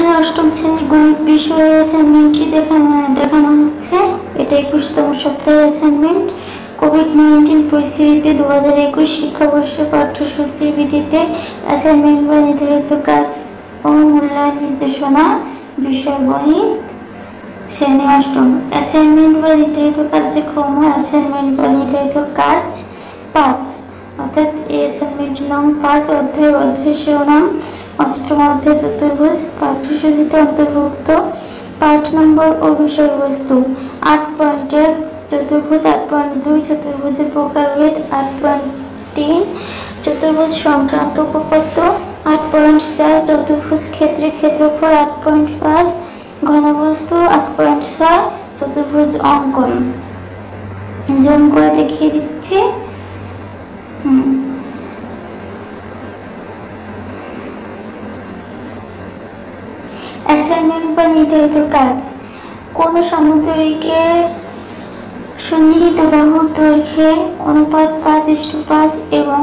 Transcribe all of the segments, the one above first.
এখানে অষ্টম শ্রেণীর গণিত বিষয়ের অ্যাসাইনমেন্টটি দেখানো হচ্ছে। এটা 21তম সপ্তাহের অ্যাসাইনমেন্ট। কোভিড-19 পরিস্থিতিতে 2021 শিক্ষাবর্ষে পাঠ্যসূচির ভিত্তিতে অ্যাসাইনমেন্ট বা নির্ধারিত কাজ ও মূল্যায়ন নির্দেশনা। বিষয় গণিত, শ্রেণী অষ্টম। অ্যাসাইনমেন্ট বা নির্ধারিত কার্যক্রম, অ্যাসাইনমেন্ট বা নির্ধারিত কাজ 5, অর্থাৎ অ্যাসাইনমেন্ট নং 5। অধ্যায় শিরোনাম অষ্টম অধ্যায় চতুর্ভুজ। পাঠ্যসূচিতে অন্তর্ভুক্ত পাঠ নম্বর ও বিষয়বস্তু 8.1 চতুর্ভুজ, 8.2 চতুর্ভুজের প্রকারভেদ, 8.3 চতুর্ভুজ সংক্রান্ত উপপাদ্য, 8.4 চতুর্ভুজ ক্ষেত্রের ক্ষেত্রফল, 8.5 ঘনবস্তু, 8.6 চতুর্ভুজ অঙ্কন। জুম করে দেখিয়ে দিচ্ছি। অ্যাসাইনমেন্ট বা নির্ধারিত কাজ। কোন সামুদ্রিকের সন্নিহিত বাহু দৈর্ঘ্যের অনুপাত 5:5 এবং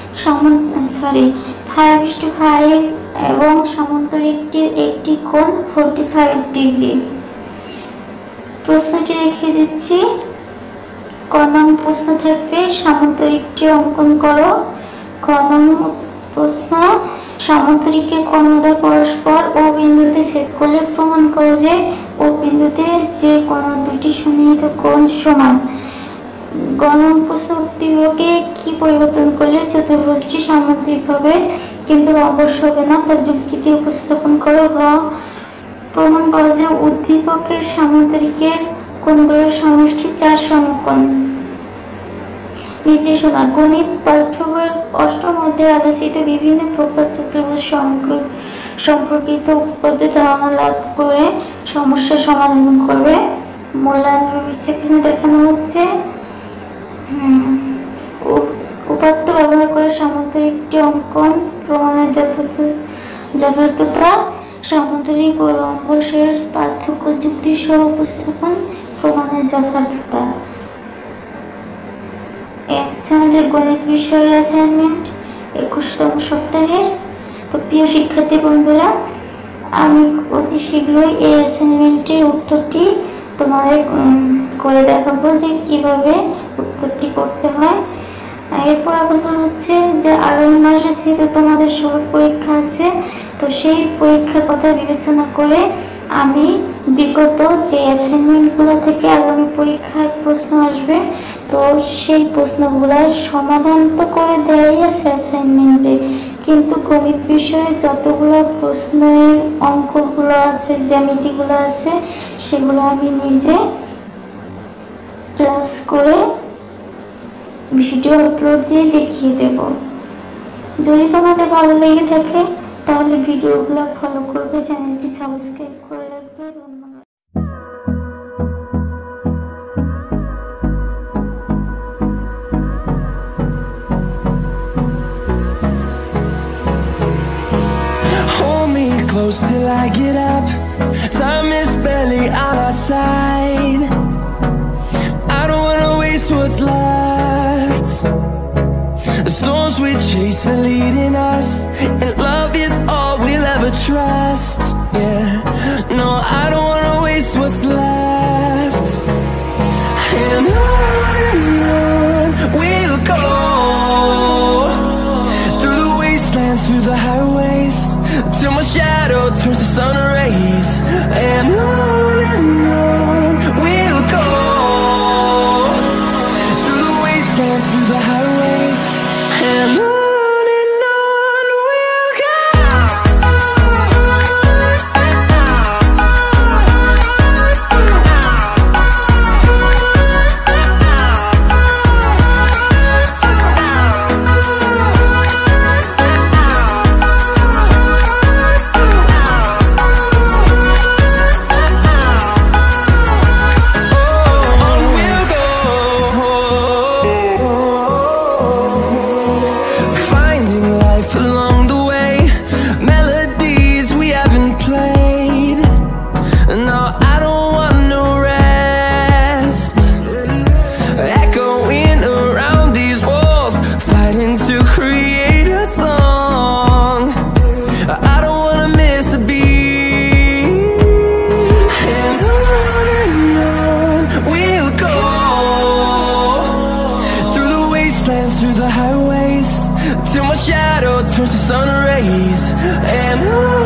5:5 এবং সামুদ্রিকটির একটি কোণ 45 ডিগ্রি। প্রশ্নটি দেখিয়ে দিচ্ছি। ক নং প্রশ্ন থাকবে সামুদ্রিকটি অঙ্কন করো। ক নং প্রশ্ন, সামুদ্রিকের কর্ণদ্বয় পরস্পর ও বিন্দুতে ছেদ করলে প্রমাণ করো যে ও বিন্দুতে যে কোন দুটি সন্নিহিত কোণ সমান। গ নং প্রশ্ন, উক্ত বিভাগে কি পরিবর্তন করলে চতুর্ভুজটি সামুদ্রিক হবে কিন্তু অবশ্য হবে না, তার যুক্তি দিয়ে উপস্থাপন করো। ঘ প্রমাণ করো যে উদ্দীপকের সামুদ্রিকের কোণগুলোর সমষ্টি 4 সমকোণ। নির্দেশনা। গণিত পাঠ্য বইয়ের অষ্টম অধ্যায়ে আলোচিত বিভিন্ন প্রকার চতুর্ভুজ সম্পর্কিত উপপাদ্যে ধারণা লাভ করে সমস্যা সমাধান করবে। মূল্যায়ন সেখানে দেখানো হচ্ছে উপাত্ত ব্যবহার করে সামুদ্রিকটি অঙ্কন প্রমাণের যথার্থতা, সামুদ্রিক ও রম্বসের পার্থক্য যুক্তি সহ উপস্থাপন প্রমাণের যথার্থতা। আমাদের গণিত বিষয়ের অ্যাসাইনমেন্ট 21তম সপ্তাহের। তো প্রিয় শিক্ষার্থী বন্ধুরা, আমি অতি শীঘ্রই এই অ্যাসাইনমেন্টের উত্তরটি তোমাদের করে দেখাবো যে কিভাবে উত্তরটি করতে হয়। এরপর কথা হচ্ছে যে আগামী মাসে যেহেতু তোমাদের সবার পরীক্ষা আছে, তো সেই পরীক্ষার কথা বিবেচনা করে আমি বিগত যে অ্যাসাইনমেন্টগুলো থেকে আগামী পরীক্ষায় প্রশ্ন আসবে, তো সেই প্রশ্নগুলোর সমাধান তো করে দেওয়াই আছে অ্যাসাইনমেন্টে, কিন্তু গণিত বিষয়ে যতগুলো প্রশ্নের অঙ্কগুলো আছে, জ্যামিতিগুলো আছে, সেগুলো আমি নিজে ক্লাস করে ভিডিও আপলোড দিয়ে দেখিয়ে দেব। যদি তোমাদের ভালো লেগে থাকে তাহলে ভিডিওগুলো ফলো করবে, চ্যানেলটি সাবস্ক্রাইব করে রাখবে। ধন্যবাদ। Hold me close till I get up. Time is barely on our side. I don't wanna waste what's left. The storms we chase are leading us, and love is all we'll ever trust. Yeah, no, I don't wanna waste what's left. And on we'll go, through the wastelands, through the highways, till my shadow turns to sun rays. And on we'll go, through the wastelands, through the highways, and on we'll go. create a song. I don't wanna miss a beat. shadow turns to sun rays, and